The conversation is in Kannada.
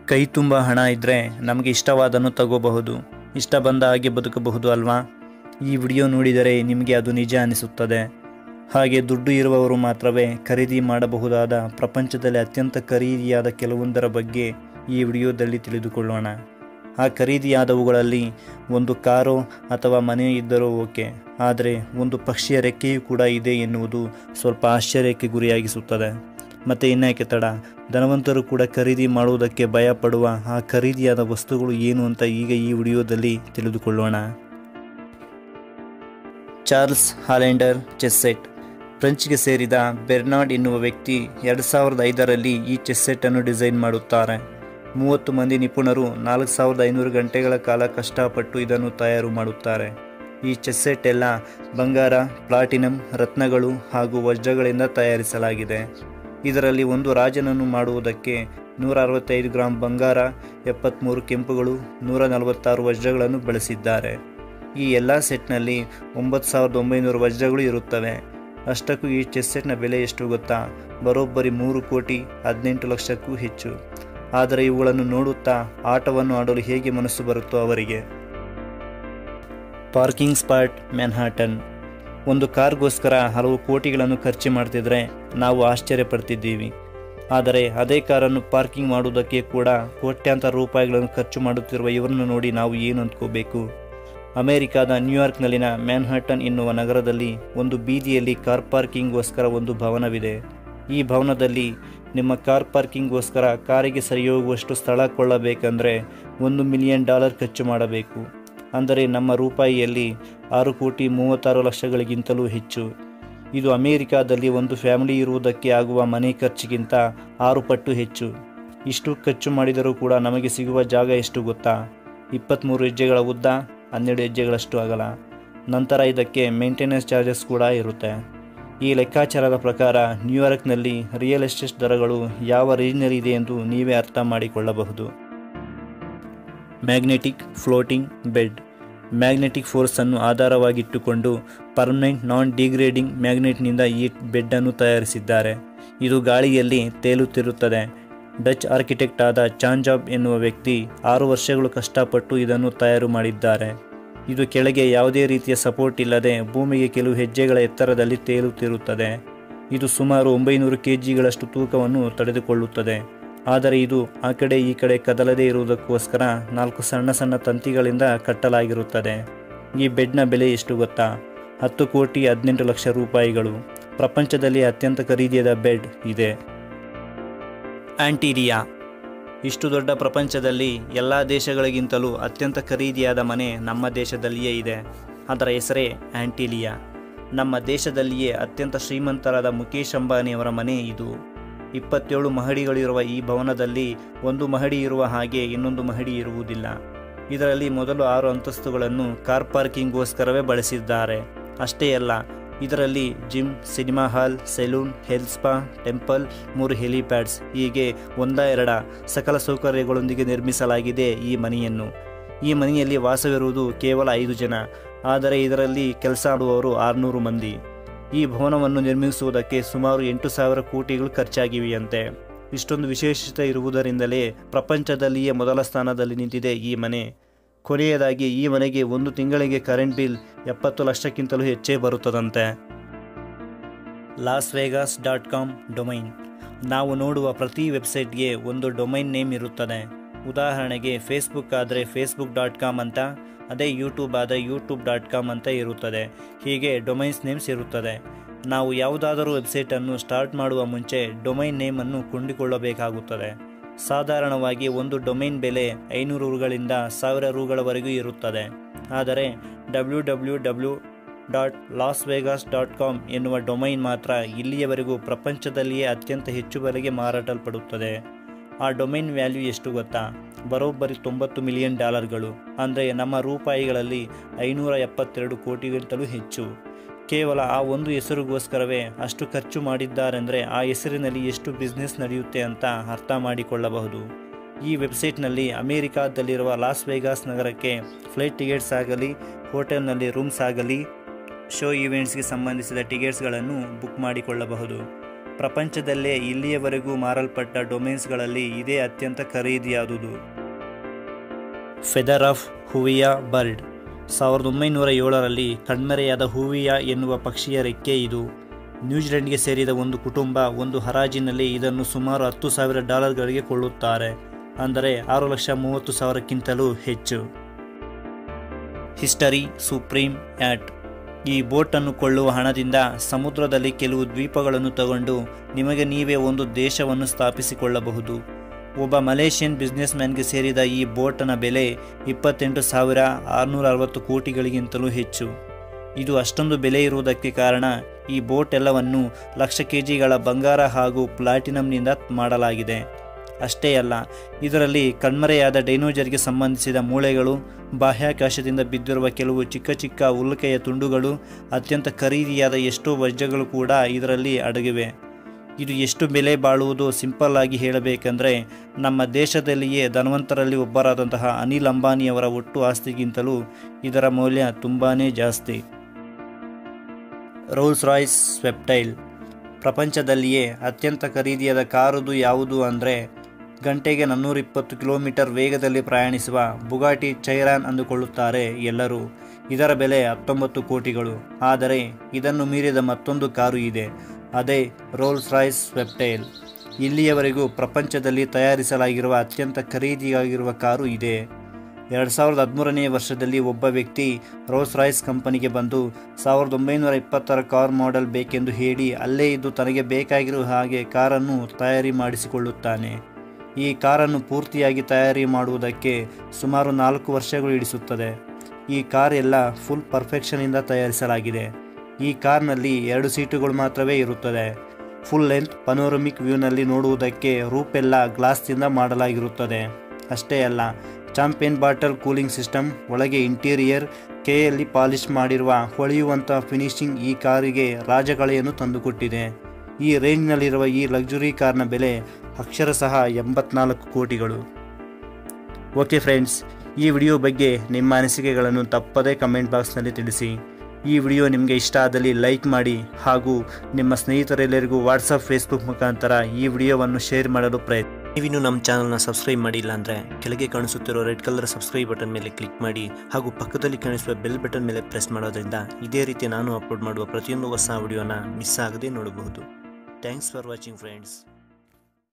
ಕೈ ತುಂಬ ಹಣ ಇದ್ದರೆ ನಮಗೆ ಇಷ್ಟವಾದನ್ನು ತಗೋಬಹುದು, ಇಷ್ಟ ಬಂದ ಹಾಗೆ ಬದುಕಬಹುದು ಅಲ್ವಾ? ಈ ವಿಡಿಯೋ ನೋಡಿದರೆ ನಿಮಗೆ ಅದು ನಿಜ ಅನಿಸುತ್ತದೆ. ಹಾಗೆ ದುಡ್ಡು ಇರುವವರು ಮಾತ್ರವೇ ಖರೀದಿ ಮಾಡಬಹುದಾದ ಪ್ರಪಂಚದಲ್ಲಿ ಅತ್ಯಂತ ಖರೀದಿಯಾದ ಕೆಲವೊಂದರ ಬಗ್ಗೆ ಈ ವಿಡಿಯೋದಲ್ಲಿ ತಿಳಿದುಕೊಳ್ಳೋಣ. ಆ ಖರೀದಿಯಾದವುಗಳಲ್ಲಿ ಒಂದು ಕಾರೋ ಅಥವಾ ಮನೆ ಇದ್ದರೂ ಓಕೆ, ಆದರೆ ಒಂದು ಪಕ್ಷಿಯ ರೆಕ್ಕೆಯೂ ಕೂಡ ಇದೆ ಎನ್ನುವುದು ಸ್ವಲ್ಪ ಆಶ್ಚರ್ಯಕ್ಕೆ ಗುರಿಯಾಗಿಸುತ್ತದೆ. ಮತ್ತು ಇನ್ಯಾಕೆ ತಡ, ಧನವಂತರು ಕೂಡ ಖರೀದಿ ಮಾಡುವುದಕ್ಕೆ ಭಯಪಡುವ ಆ ಖರೀದಿಯಾದ ವಸ್ತುಗಳು ಏನು ಅಂತ ಈಗ ಈ ವಿಡಿಯೋದಲ್ಲಿ ತಿಳಿದುಕೊಳ್ಳೋಣ. Charles Hollander chess set. ಫ್ರೆಂಚ್ಗೆ ಸೇರಿದ ಬೆರ್ನಾರ್ಡ್ ಎನ್ನುವ ವ್ಯಕ್ತಿ 2005ರಲ್ಲಿ ಈ ಚೆಸ್ ಸೆಟ್ಟನ್ನು ಡಿಸೈನ್ ಮಾಡುತ್ತಾರೆ. 30 ಮಂದಿ ನಿಪುಣರು 4500 ಗಂಟೆಗಳ ಕಾಲ ಕಷ್ಟಪಟ್ಟು ಇದನ್ನು ತಯಾರು ಮಾಡುತ್ತಾರೆ. ಈ ಚೆಸ್ ಸೆಟ್ ಎಲ್ಲ ಬಂಗಾರ, ಪ್ಲಾಟಿನಂ, ರತ್ನಗಳು ಹಾಗೂ ವಜ್ರಗಳಿಂದ ತಯಾರಿಸಲಾಗಿದೆ. ಇದರಲ್ಲಿ ಒಂದು ರಾಜನನ್ನು ಮಾಡುವುದಕ್ಕೆ 165 ಗ್ರಾಂ ಬಂಗಾರ, 73 ಕೆಂಪುಗಳು, 146 ವಜ್ರಗಳನ್ನು ಬಳಸಿದ್ದಾರೆ. ಈ ಎಲ್ಲ ಸೆಟ್ನಲ್ಲಿ 9900 ವಜ್ರಗಳು ಇರುತ್ತವೆ. ಅಷ್ಟಕ್ಕೂ ಈ ಚೆಸ್ ಸೆಟ್ನ ಬೆಲೆ ಎಷ್ಟು ಗೊತ್ತಾ? ಬರೋಬ್ಬರಿ 3,18,00,000ಕ್ಕೂ ಹೆಚ್ಚು. ಆದರೆ ಇವುಗಳನ್ನು ನೋಡುತ್ತಾ ಆಟವನ್ನು ಆಡಲು ಹೇಗೆ ಮನಸ್ಸು ಬರುತ್ತೋ ಅವರಿಗೆ. Parking spot Manhattan. ಒಂದು ಕಾರ್ಗೋಸ್ಕರ ಹಲವು ಕೋಟಿಗಳನ್ನು ಖರ್ಚು ಮಾಡ್ತಿದ್ರೆ ನಾವು ಆಶ್ಚರ್ಯ ಪಡ್ತಿದ್ದೀವಿ. ಆದರೆ ಅದೇ ಕಾರನ್ನು ಪಾರ್ಕಿಂಗ್ ಮಾಡುವುದಕ್ಕೆ ಕೂಡ ಕೋಟ್ಯಾಂತರ ರೂಪಾಯಿಗಳನ್ನು ಖರ್ಚು ಮಾಡುತ್ತಿರುವ ಇವರನ್ನು ನೋಡಿ ನಾವು ಏನು ಅಂದ್ಕೋಬೇಕು? ಅಮೆರಿಕಾದ ನ್ಯೂಯಾರ್ಕ್ನಲ್ಲಿನ ಮ್ಯಾನ್ಹಾಟನ್ ಎನ್ನುವ ನಗರದಲ್ಲಿ ಒಂದು ಬೀದಿಯಲ್ಲಿ ಕಾರ್ ಪಾರ್ಕಿಂಗ್ಗೋಸ್ಕರ ಒಂದು ಭವನವಿದೆ. ಈ ಭವನದಲ್ಲಿ ನಿಮ್ಮ ಕಾರ್ ಪಾರ್ಕಿಂಗ್ಗೋಸ್ಕರ ಕಾರಿಗೆ ಸರಿಯೋಗುವಷ್ಟು ಸ್ಥಳ ಕೊಳ್ಳಬೇಕಂದ್ರೆ $1 ಮಿಲಿಯನ್ ಖರ್ಚು ಮಾಡಬೇಕು. ಅಂದರೆ ನಮ್ಮ ರೂಪಾಯಿಯಲ್ಲಿ 6,36,00,000ಗಳಿಗಿಂತಲೂ ಹೆಚ್ಚು. ಇದು ಅಮೆರಿಕಾದಲ್ಲಿ ಒಂದು ಫ್ಯಾಮಿಲಿ ಇರುವುದಕ್ಕೆ ಆಗುವ ಮನೆ ಖರ್ಚಿಗಿಂತ 6 ಪಟ್ಟು ಹೆಚ್ಚು. ಇಷ್ಟು ಖರ್ಚು ಮಾಡಿದರೂ ಕೂಡ ನಮಗೆ ಸಿಗುವ ಜಾಗ ಎಷ್ಟು ಗೊತ್ತಾ? 23 ಹೆಜ್ಜೆಗಳ ಉದ್ದ, 12 ಹೆಜ್ಜೆಗಳಷ್ಟು ಅಗಲ. ನಂತರ ಇದಕ್ಕೆ ಮೇಂಟೆನೆನ್ಸ್ ಚಾರ್ಜಸ್ ಕೂಡ ಇರುತ್ತೆ. ಈ ಲೆಕ್ಕಾಚಾರದ ಪ್ರಕಾರ ನ್ಯೂಯಾರ್ಕ್ನಲ್ಲಿ ರಿಯಲ್ ಎಸ್ಟೇಟ್ ದರಗಳು ಯಾವ ರೇಂಜ್ನಲ್ಲಿ ಇದೆ ಎಂದು ನೀವೇ ಅರ್ಥ ಮಾಡಿಕೊಳ್ಳಬಹುದು. Magnetic floating bed. ಮ್ಯಾಗ್ನೆಟಿಕ್ ಫೋರ್ಸನ್ನು ಆಧಾರವಾಗಿಟ್ಟುಕೊಂಡು ಪರ್ಮನೆಂಟ್ ನಾನ್ ಡಿಗ್ರೇಡಿಂಗ್ ಮ್ಯಾಗ್ನೆಟ್ನಿಂದ ಈ ಬೆಡ್ಡನ್ನು ತಯಾರಿಸಿದ್ದಾರೆ. ಇದು ಗಾಳಿಯಲ್ಲಿ ತೇಲುತ್ತಿರುತ್ತದೆ. ಡಚ್ ಆರ್ಕಿಟೆಕ್ಟ್ ಆದ ಚಾಂಜಾಬ್ ಎನ್ನುವ ವ್ಯಕ್ತಿ 6 ವರ್ಷಗಳು ಕಷ್ಟಪಟ್ಟು ಇದನ್ನು ತಯಾರು ಮಾಡಿದ್ದಾರೆ. ಇದು ಕೆಳಗೆ ಯಾವುದೇ ರೀತಿಯ ಸಪೋರ್ಟ್ ಇಲ್ಲದೆ ಭೂಮಿಗೆ ಕೆಲವು ಹೆಜ್ಜೆಗಳ ಎತ್ತರದಲ್ಲಿ ತೇಲುತ್ತಿರುತ್ತದೆ. ಇದು ಸುಮಾರು 900 kgಗಳಷ್ಟು ತೂಕವನ್ನು ತಡೆದುಕೊಳ್ಳುತ್ತದೆ. ಆದರೆ ಇದು ಆ ಕಡೆ ಈ ಕಡೆ ಕದಲದೇ ಇರುವುದಕ್ಕೋಸ್ಕರ 4 ಸಣ್ಣ ಸಣ್ಣ ತಂತಿಗಳಿಂದ ಕಟ್ಟಲಾಗಿರುತ್ತದೆ. ಈ ಬೆಡ್ನ ಬೆಲೆ ಎಷ್ಟು ಗೊತ್ತಾ? 10,18,00,000 ರೂಪಾಯಿಗಳು. ಪ್ರಪಂಚದಲ್ಲಿ ಅತ್ಯಂತ ಖರೀದಿಯಾದ ಬೆಡ್ ಇದೆ. ಆಂಟಿರಿಯಾ. ಇಷ್ಟು ದೊಡ್ಡ ಪ್ರಪಂಚದಲ್ಲಿ ಎಲ್ಲ ದೇಶಗಳಿಗಿಂತಲೂ ಅತ್ಯಂತ ಖರೀದಿಯಾದ ಮನೆ ನಮ್ಮ ದೇಶದಲ್ಲಿಯೇ ಇದೆ. ಅದರ ಹೆಸರೇ ಆಂಟಿಲಿಯಾ. ನಮ್ಮ ದೇಶದಲ್ಲಿಯೇ ಅತ್ಯಂತ ಶ್ರೀಮಂತರಾದ ಮುಖೇಶ್ ಅಂಬಾನಿಯವರ ಮನೆ ಇದು. 27 ಮಹಡಿಗಳಿರುವ ಈ ಭವನದಲ್ಲಿ ಒಂದು ಮಹಡಿ ಇರುವ ಹಾಗೆ ಇನ್ನೊಂದು ಮಹಡಿ ಇರುವುದಿಲ್ಲ. ಇದರಲ್ಲಿ ಮೊದಲು 6 ಅಂತಸ್ತುಗಳನ್ನು ಕಾರ್ ಪಾರ್ಕಿಂಗ್ಗೋಸ್ಕರವೇ ಬಳಸಿದ್ದಾರೆ. ಅಷ್ಟೇ ಅಲ್ಲ, ಇದರಲ್ಲಿ gym, cinema hall, saloon, health spa, temple, 3 helipads ಹೀಗೆ 1-2 ಸಕಲ ಸೌಕರ್ಯಗಳೊಂದಿಗೆ ನಿರ್ಮಿಸಲಾಗಿದೆ ಈ ಮನೆಯನ್ನು. ಈ ಮನೆಯಲ್ಲಿ ವಾಸವಿರುವುದು ಕೇವಲ 5 ಜನ, ಆದರೆ ಇದರಲ್ಲಿ ಕೆಲಸ ಮಾಡುವವರು 600 ಮಂದಿ. ಈ ಭವನವನ್ನು ನಿರ್ಮಿಸುವುದಕ್ಕೆ ಸುಮಾರು 8,000 ಕೋಟಿಗಳು ಖರ್ಚಾಗಿವೆಯಂತೆ. ಇಷ್ಟೊಂದು ವಿಶೇಷತೆ ಇರುವುದರಿಂದಲೇ ಪ್ರಪಂಚದಲ್ಲಿಯೇ ಮೊದಲ ಸ್ಥಾನದಲ್ಲಿ ನಿಂತಿದೆ ಈ ಮನೆ. ಕೊನೆಯದಾಗಿ ಈ ಮನೆಗೆ ಒಂದು ತಿಂಗಳಿಗೆ ಕರೆಂಟ್ ಬಿಲ್ 70 ಲಕ್ಷಕ್ಕಿಂತಲೂ ಹೆಚ್ಚೇ ಬರುತ್ತದಂತೆ. lasvegas.com domain. ನಾವು ನೋಡುವ ಪ್ರತಿ ವೆಬ್ಸೈಟ್ಗೆ ಒಂದು ಡೊಮೈನ್ ನೇಮ್ ಇರುತ್ತದೆ. ಉದಾಹರಣೆಗೆ ಫೇಸ್ಬುಕ್ ಆದರೆ facebook.com ಅಂತ, ಅದೇ ಯೂಟ್ಯೂಬ್ ಆದರೆ youtube.com ಅಂತ ಇರುತ್ತದೆ. ಹೀಗೆ ಡೊಮೈನ್ಸ್ ನೇಮ್ಸ್ ಇರುತ್ತದೆ. ನಾವು ಯಾವುದಾದರೂ ವೆಬ್ಸೈಟನ್ನು ಸ್ಟಾರ್ಟ್ ಮಾಡುವ ಮುಂಚೆ ಡೊಮೈನ್ ನೇಮನ್ನು ಕೊಂಡಿಕೊಳ್ಳಬೇಕಾಗುತ್ತದೆ. ಸಾಧಾರಣವಾಗಿ ಒಂದು ಡೊಮೈನ್ ಬೆಲೆ 500 ರೂಗಳಿಂದ 1000 ರೂಗಳವರೆಗೂ ಇರುತ್ತದೆ. ಆದರೆ www.lasvegas.com ಎನ್ನುವ ಡೊಮೈನ್ ಮಾತ್ರ ಇಲ್ಲಿಯವರೆಗೂ ಪ್ರಪಂಚದಲ್ಲಿಯೇ ಅತ್ಯಂತ ಹೆಚ್ಚು ಬೆಲೆಗೆ ಮಾರಾಟಲ್ಪಡುತ್ತದೆ. ಆ ಡೊಮೈನ್ ವ್ಯಾಲ್ಯೂ ಎಷ್ಟು ಗೊತ್ತಾ? ಬರೋಬ್ಬರಿ $90 ಮಿಲಿಯನ್. ಅಂದರೆ ನಮ್ಮ ರೂಪಾಯಿಗಳಲ್ಲಿ 572 ಕೋಟಿಗಿಂತಲೂ ಹೆಚ್ಚು. ಕೇವಲ ಆ ಒಂದು ಹೆಸರಿಗೋಸ್ಕರವೇ ಅಷ್ಟು ಖರ್ಚು ಮಾಡಿದ್ದಾರೆಂದರೆ ಆ ಹೆಸರಿನಲ್ಲಿ ಎಷ್ಟು ಬಿಸ್ನೆಸ್ ನಡೆಯುತ್ತೆ ಅಂತ ಅರ್ಥ ಮಾಡಿಕೊಳ್ಳಬಹುದು. ಈ ವೆಬ್ಸೈಟ್ನಲ್ಲಿ ಅಮೆರಿಕಾದಲ್ಲಿರುವ ಲಾಸ್ ವೇಗಾಸ್ ನಗರಕ್ಕೆ ಫ್ಲೈಟ್ ಟಿಕೆಟ್ಸ್ ಆಗಲಿ, ಹೋಟೆಲ್ನಲ್ಲಿ ರೂಮ್ಸ್ ಆಗಲಿ, ಶೋ ಈವೆಂಟ್ಸ್ಗೆ ಸಂಬಂಧಿಸಿದ ಟಿಕೆಟ್ಸ್ಗಳನ್ನು ಬುಕ್ ಮಾಡಿಕೊಳ್ಳಬಹುದು. ಪ್ರಪಂಚದಲ್ಲೇ ಇಲ್ಲಿಯವರೆಗೂ ಮಾರಲ್ಪಟ್ಟ ಡೊಮೇನ್ಸ್ಗಳಲ್ಲಿ ಇದೇ ಅತ್ಯಂತ ಖರೀದಿಯಾದುದು. ಫೆದರ್ ಆಫ್ ಹೂವಿಯಾ ಬರ್ಡ್ 1907ರಲ್ಲಿ ಕಣ್ಮರೆಯಾದ ಹೂವಿಯಾ ಎನ್ನುವ ಪಕ್ಷಿಯ ರೆಕ್ಕೆ ಇದು. ನ್ಯೂಜಿಲೆಂಡ್ಗೆ ಸೇರಿದ ಒಂದು ಕುಟುಂಬ ಒಂದು ಹರಾಜಿನಲ್ಲಿ ಇದನ್ನು ಸುಮಾರು $10,000ಗಳಿಗೆ ಕೊಳ್ಳುತ್ತಾರೆ, ಅಂದರೆ 6,30,000ಕ್ಕಿಂತಲೂ ಹೆಚ್ಚು. History supreme yacht. ಈ ಬೋಟನ್ನು ಕೊಳ್ಳುವ ಹಣದಿಂದ ಸಮುದ್ರದಲ್ಲಿ ಕೆಲವು ದ್ವೀಪಗಳನ್ನು ತಗೊಂಡು ನಿಮಗೆ ನೀವೇ ಒಂದು ದೇಶವನ್ನು ಸ್ಥಾಪಿಸಿಕೊಳ್ಳಬಹುದು. ಒಬ್ಬ ಮಲೇಷಿಯನ್ ಬಿಸ್ನೆಸ್ ಮ್ಯಾನ್ಗೆ ಸೇರಿದ ಈ ಬೋಟನ ಬೆಲೆ 28,660 ಕೋಟಿಗಳಿಗಿಂತಲೂ ಹೆಚ್ಚು. ಇದು ಅಷ್ಟೊಂದು ಬೆಲೆ ಇರುವುದಕ್ಕೆ ಕಾರಣ ಈ ಬೋಟ್ ಎಲ್ಲವನ್ನು ಲಕ್ಷ ಕೆಜಿಗಳ ಬಂಗಾರ ಹಾಗೂ ಪ್ಲಾಟಿನಂನಿಂದ ಮಾಡಲಾಗಿದೆ. ಅಷ್ಟೇ ಅಲ್ಲ, ಇದರಲ್ಲಿ ಕಣ್ಮರೆಯಾದ ಡೈನೋಜರ್ಗೆ ಸಂಬಂಧಿಸಿದ ಮೂಳೆಗಳು, ಬಾಹ್ಯಾಕಾಶದಿಂದ ಬಿದ್ದಿರುವ ಕೆಲವು ಚಿಕ್ಕ ಚಿಕ್ಕ ಉಲ್ಕೆಯ ತುಂಡುಗಳು, ಅತ್ಯಂತ ಖರೀದಿಯಾದ ಎಷ್ಟೋ ವಜ್ರಗಳು ಕೂಡ ಇದರಲ್ಲಿ ಅಡಗಿವೆ. ಇದು ಎಷ್ಟು ಬೆಲೆ ಬಾಳುವುದು ಸಿಂಪಲ್ ಆಗಿ ಹೇಳಬೇಕೆಂದರೆ ನಮ್ಮ ದೇಶದಲ್ಲಿಯೇ ಧನವಂತರಲ್ಲಿ ಒಬ್ಬರಾದಂತಹ ಅನಿಲ್ ಅಂಬಾನಿಯವರ ಒಟ್ಟು ಆಸ್ತಿಗಿಂತಲೂ ಇದರ ಮೌಲ್ಯ ತುಂಬಾ ಜಾಸ್ತಿ. Rolls Royce ಸ್ವೆಪ್ಟೈಲ್. ಪ್ರಪಂಚದಲ್ಲಿಯೇ ಅತ್ಯಂತ ಖರೀದಿಯಾದ ಕಾರುದು ಯಾವುದು ಅಂದರೆ ಗಂಟೆಗೆ 420 ಕಿಲೋಮೀಟರ್ ವೇಗದಲ್ಲಿ ಪ್ರಯಾಣಿಸುವ ಬುಗಾಟಿ ಚೈರಾನ್ ಅಂದುಕೊಳ್ಳುತ್ತಾರೆ ಎಲ್ಲರೂ. ಇದರ ಬೆಲೆ 19 ಕೋಟಿಗಳು. ಆದರೆ ಇದನ್ನು ಮೀರಿದ ಮತ್ತೊಂದು ಕಾರು ಇದೆ, ಅದೇ ರೋಲ್ಸ್ ರಾಯ್ಸ್ ಸ್ವೆಪ್ಟೈಲ್. ಇಲ್ಲಿಯವರೆಗೂ ಪ್ರಪಂಚದಲ್ಲಿ ತಯಾರಿಸಲಾಗಿರುವ ಅತ್ಯಂತ ಖರೀದಿಯಾಗಿರುವ ಕಾರು ಇದೆ. 2013ನೇ ವರ್ಷದಲ್ಲಿ ಒಬ್ಬ ವ್ಯಕ್ತಿ ರೋಲ್ಸ್ ರಾಯ್ಸ್ ಕಂಪನಿಗೆ ಬಂದು 1920ರ ಕಾರ್ ಮಾಡೆಲ್ ಬೇಕೆಂದು ಹೇಳಿ ಅಲ್ಲೇ ಇದ್ದು ತನಗೆ ಬೇಕಾಗಿರುವ ಹಾಗೆ ಕಾರನ್ನು ತಯಾರಿ ಮಾಡಿಸಿಕೊಳ್ಳುತ್ತಾನೆ. ಈ ಕಾರನ್ನು ಪೂರ್ತಿಯಾಗಿ ತಯಾರಿ ಮಾಡುವುದಕ್ಕೆ ಸುಮಾರು 4 ವರ್ಷಗಳು ಹಿಡಿಸುತ್ತದೆ. ಈ ಕಾರ್ ಎಲ್ಲ ಫುಲ್ ಪರ್ಫೆಕ್ಷನಿಂದ ತಯಾರಿಸಲಾಗಿದೆ. ಈ ಕಾರ್ನಲ್ಲಿ 2 ಸೀಟುಗಳು ಮಾತ್ರವೇ ಇರುತ್ತದೆ. ಫುಲ್ ಲೆಂತ್ ಪನೋರಮಿಕ್ ವ್ಯೂನಲ್ಲಿ ನೋಡುವುದಕ್ಕೆ ರೂಪೆಲ್ಲ ಗ್ಲಾಸ್ನಿಂದ ಮಾಡಲಾಗಿರುತ್ತದೆ. ಅಷ್ಟೇ ಅಲ್ಲ, ಚಾಂಪಿಯನ್ ಬಾಟಲ್ ಕೂಲಿಂಗ್ ಸಿಸ್ಟಮ್, ಒಳಗೆ ಇಂಟೀರಿಯರ್ ಕೈಯಲ್ಲಿ ಪಾಲಿಶ್ ಮಾಡಿರುವ ಹೊಳೆಯುವಂಥ ಫಿನಿಶಿಂಗ್ ಈ ಕಾರಿಗೆ ರಾಜಕಳೆಯನ್ನು ತಂದುಕೊಟ್ಟಿದೆ. ಈ ರೇಂಜ್ನಲ್ಲಿರುವ ಈ ಲಕ್ಸುರಿ ಕಾರ್ನ ಬೆಲೆ ಅಕ್ಷರಶಃ 84 ಕೋಟಿಗಳು. ಓಕೆ ಫ್ರೆಂಡ್ಸ್, ಈ ವಿಡಿಯೋ ಬಗ್ಗೆ ನಿಮ್ಮ ಅನಿಸಿಕೆಗಳನ್ನು ತಪ್ಪದೇ ಕಮೆಂಟ್ ಬಾಕ್ಸ್ನಲ್ಲಿ ತಿಳಿಸಿ. ಈ ವಿಡಿಯೋ ನಿಮಗೆ ಇಷ್ಟ ಆದಲ್ಲಿ ಲೈಕ್ ಮಾಡಿ ಹಾಗೂ ನಿಮ್ಮ ಸ್ನೇಹಿತರೆಲ್ಲರಿಗೂ ವಾಟ್ಸಪ್, ಫೇಸ್ಬುಕ್ ಮುಖಾಂತರ ಈ ವಿಡಿಯೋವನ್ನು ಶೇರ್ ಮಾಡಲು ಪ್ರಯತ್ನ. ನೀವಿನ್ನೂ ನಮ್ಮ ಚಾನಲ್ನ ಸಬ್ಸ್ಕ್ರೈಬ್ ಮಾಡಿಲ್ಲ ಅಂದರೆ ಕೆಳಗೆ ಕಾಣಿಸುತ್ತಿರೋ ರೆಡ್ ಕಲರ್ ಸಬ್ಸ್ಕ್ರೈಬ್ ಬಟನ್ ಮೇಲೆ ಕ್ಲಿಕ್ ಮಾಡಿ ಹಾಗೂ ಪಕ್ಕದಲ್ಲಿ ಕಾಣಿಸುವ ಬೆಲ್ ಬಟನ್ ಮೇಲೆ ಪ್ರೆಸ್ ಮಾಡೋದ್ರಿಂದ ಇದೇ ರೀತಿ ನಾನು ಅಪ್ಲೋಡ್ ಮಾಡುವ ಪ್ರತಿಯೊಂದು ಹೊಸ ವಿಡಿಯೋನ ಮಿಸ್ ಆಗದೆ ನೋಡಬಹುದು. Thanks for watching friends.